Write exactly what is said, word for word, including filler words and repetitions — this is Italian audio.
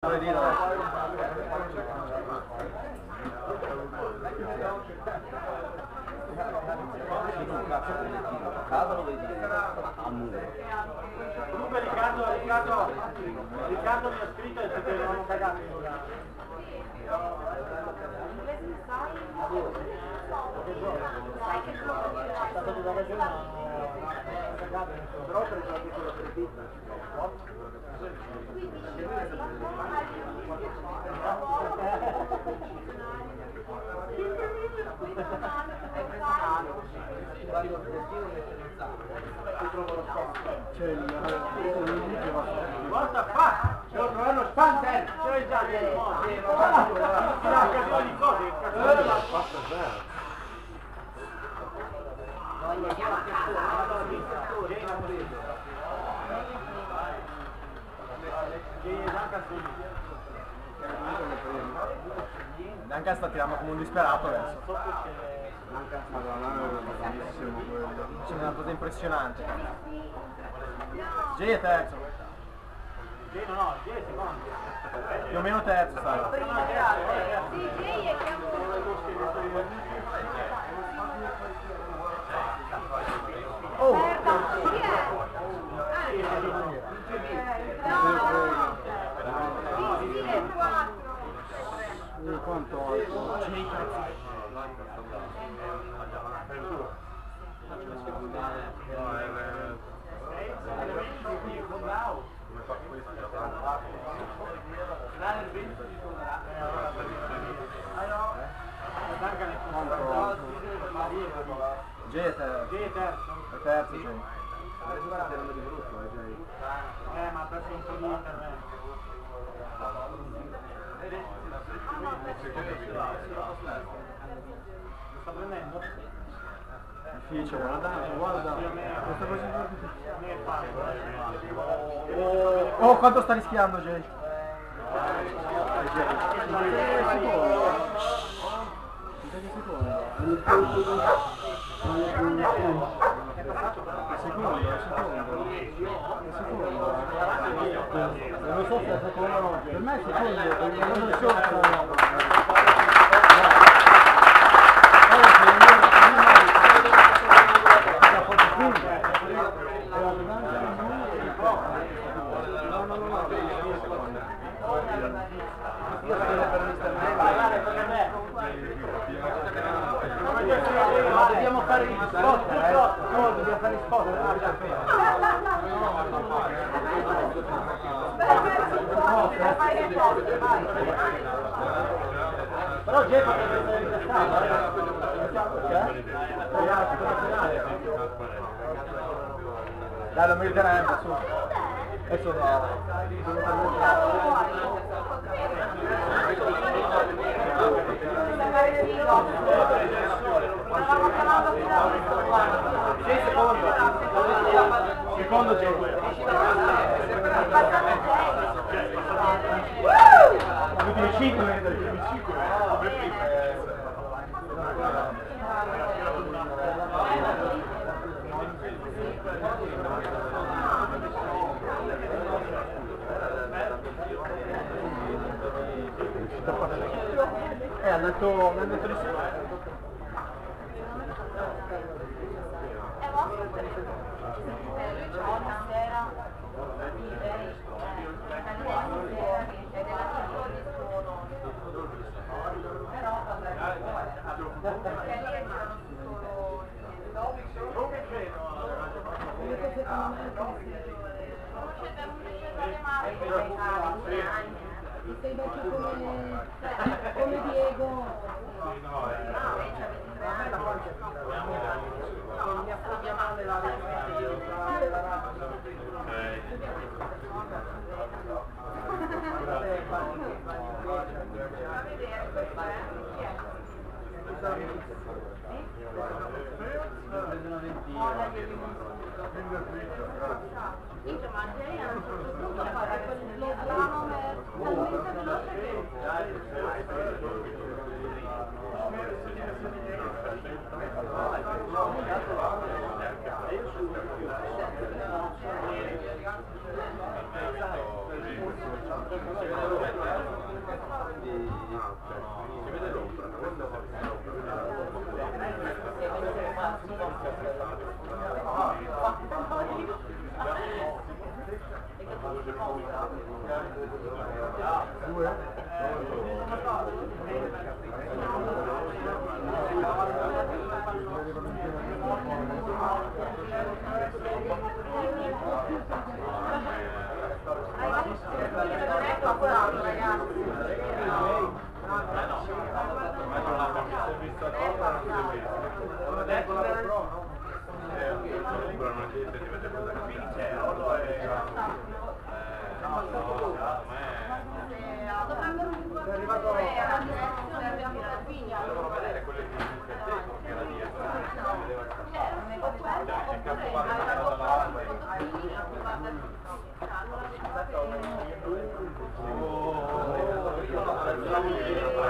Vuoi dire adesso? Casa lo vedi a muro. Comunque Riccardo, Riccardo, Riccardo mi ha scritto e se non cagati. Però per esempio quello per pizza. Guarda qua! Devo trovare lo spanter! Ce l'hai già di occasione di cose! Neanche sta tirando come un disperato adesso. C'è una cosa impressionante. G è terzo. G no, no, G è secondo. Più o meno terzo, sai. Sì, G è che Oh! chi è? No, no. Sì, sì, è quattro. Quanto alto? G cazzo. G è terzo. G è terzo. È terzo G. Eh, ma ha perso un po' di intervento. Lo sta prendendo? Difficile, guarda, guarda. Oh, oh, quanto sta rischiando Jay? Secondo, secondo. Non so se è secondo o no. Per me è secondo, perché non so. Dobbiamo fare gli spot, eh? No, dobbiamo fare gli spot. Però Jeff deve essere intestato, eh? Dai, lo meriterebbe, su. Adesso no. Secondo Jay. L'ultimo cinque metri, l'ultimo cinque. Eh, ha detto, mi ha detto di sì. Sei vecchio come, come Diego. Dice, ma lei a un certo punto ha fatto quel slalom talmente veloce che... Si vede l'ombra, questa è Grazie.